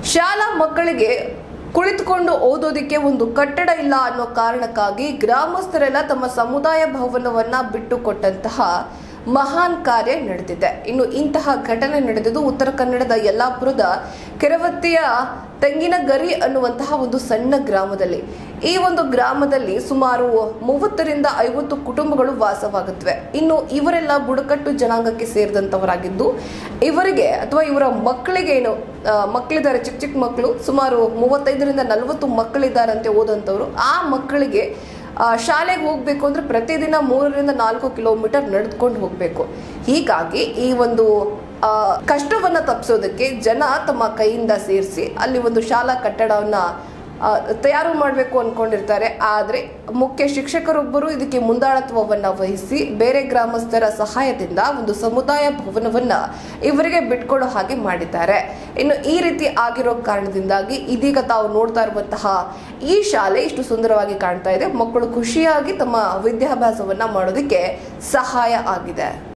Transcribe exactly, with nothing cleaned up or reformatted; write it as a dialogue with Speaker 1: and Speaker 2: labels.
Speaker 1: ಶಾಲಾ ಮಕ್ಕಳಿಗೆ ಕುಳಿತುಕೊಂಡು ಓದೋದಕ್ಕೆ ಒಂದು ಕಟ್ಟಡ ಇಲ್ಲ ಅನ್ನೋ ಕಾರಣಕ್ಕಾಗಿ ಗ್ರಾಮಸ್ಥರೆಲ್ಲ ತಮ್ಮ ಸಮುದಾಯ ಭವನವನ್ನ ಬಿಟ್ಟುಕೊಟ್ಟಂತಹ ಮಹಾನ್ ಕಾರ್ಯ ನಡೆದಿದೆ. ಇನ್ನು ಇಂತಹ ಘಟನೆ ನಡೆದಿದ್ದು ಉತ್ತರ ಕನ್ನಡದ ಯಲ್ಲಾಪುರದ ಕೆರವತ್ತಿಯ ತೆಂಗಿನಗರಿ ಅನ್ನುವಂತಹ ಒಂದು ಸಣ್ಣ ಗ್ರಾಮದಲ್ಲಿ. ಈ ಒಂದು ಗ್ರಾಮದಲ್ಲಿ ಸುಮಾರು ಮೂವತ್ತರಿಂದ ಐವತ್ತು ಕುಟುಂಬಗಳು ವಾಸವಾಗುತ್ತವೆ. ಇನ್ನು ಇವರೆಲ್ಲ ಬುಡಕಟ್ಟು ಜನಾಂಗಕ್ಕೆ ಸೇರಿದಂತವರಾಗಿದ್ದು ಇವರಿಗೆ ಅಥವಾ ಇವರ ಮಕ್ಕಳಿಗೆ ಏನು ಮಕ್ಕಳಿದ್ದಾರೆ, ಚಿಕ್ಕ ಚಿಕ್ಕ ಮಕ್ಕಳು, ಸುಮಾರು ಮೂವತ್ತೈದರಿಂದ ನಲವತ್ತು ಮಕ್ಕಳಿದ್ದಾರಂತೆ ಓದಂತವರು. ಆ ಮಕ್ಕಳಿಗೆ ಶಾಲೆಗೆ ಹೋಗಬೇಕು ಅಂದ್ರೆ ಪ್ರತಿದಿನ ಮೂರರಿಂದ ನಾಲ್ಕು ಕಿಲೋಮೀಟರ್ ನಡೆದುಕೊಂಡು ಹೋಗಬೇಕು. ಹೀಗಾಗಿ ಈ ಒಂದು ಕಷ್ಟವನ್ನ ತಪ್ಪಿಸೋದಕ್ಕೆ ಜನ ತಮ್ಮ ಕೈಯಿಂದ ಸೇರಿಸಿ ಅಲ್ಲಿ ಒಂದು ಶಾಲಾ ಕಟ್ಟಡವನ್ನ ತಯಾರು ಮಾಡಬೇಕು ಅನ್ಕೊಂಡಿರ್ತಾರೆ. ಆದರೆ ಮುಖ್ಯ ಶಿಕ್ಷಕರೊಬ್ಬರು ಇದಕ್ಕೆ ಮುಂದಾಳತ್ವವನ್ನ ವಹಿಸಿ ಬೇರೆ ಗ್ರಾಮಸ್ಥರ ಸಹಾಯದಿಂದ ಒಂದು ಸಮುದಾಯ ಭವನವನ್ನ ಇವರಿಗೆ ಬಿಟ್ಕೊಡೋ ಹಾಗೆ ಮಾಡಿದ್ದಾರೆ. ಇನ್ನು ಈ ರೀತಿ ಆಗಿರೋ ಕಾರಣದಿಂದಾಗಿ ಇದೀಗ ತಾವು ನೋಡ್ತಾ ಇರುವಂತಹ ಈ ಶಾಲೆ ಇಷ್ಟು ಸುಂದರವಾಗಿ ಕಾಣ್ತಾ ಇದೆ. ಮಕ್ಕಳು ಖುಷಿಯಾಗಿ ತಮ್ಮ ವಿದ್ಯಾಭ್ಯಾಸವನ್ನ ಮಾಡೋದಕ್ಕೆ ಸಹಾಯ ಆಗಿದೆ.